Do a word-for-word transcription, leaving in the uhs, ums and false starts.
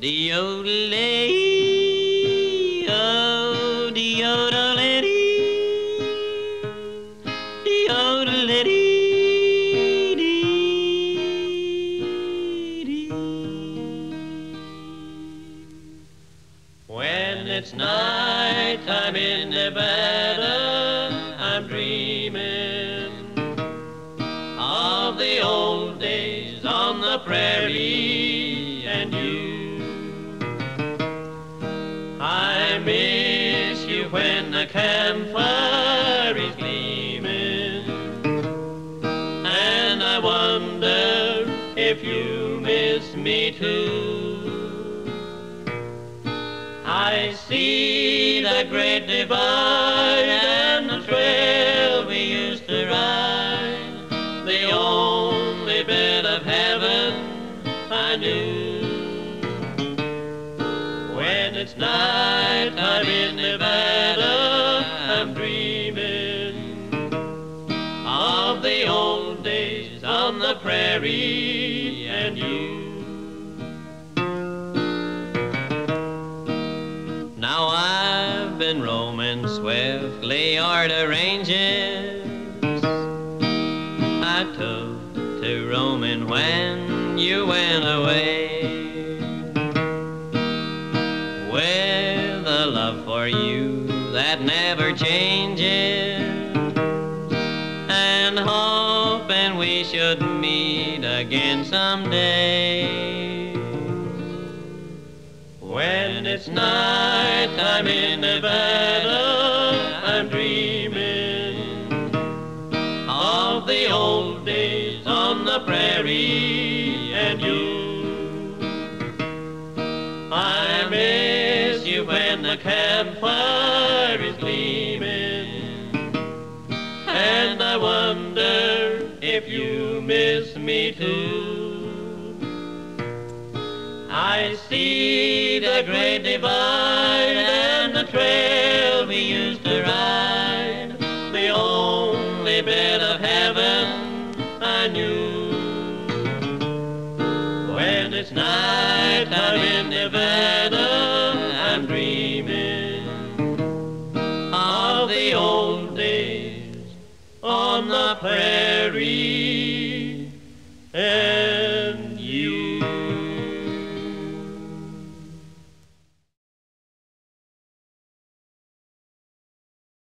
De-yodelay, oh, de-yodelay, de-yodelay. When it's night time in Nevada, I'm dreaming of the old days on the prairie and you. I miss you when the campfire is gleaming, and I wonder if you miss me too. I see the great divide and the trail we used to ride, the only bit of heaven I knew. When it's night time in Nevada, I'm dreaming of the old days on the prairie and you. Now I've been roaming swiftly o'er the ranges I took to roaming when you went away, with a love for you that never changes, and hoping we should meet again someday. When it's night time in Nevada, I'm dreaming of the old days on the prairie and you. I miss you when the campfire is gleaming, and I wonder if you miss me too. I see the great divide and the trail we used to ride, the only bit of heaven I knew. When it's night time in Nevada, I'm dreaming of the old days on the prairie. And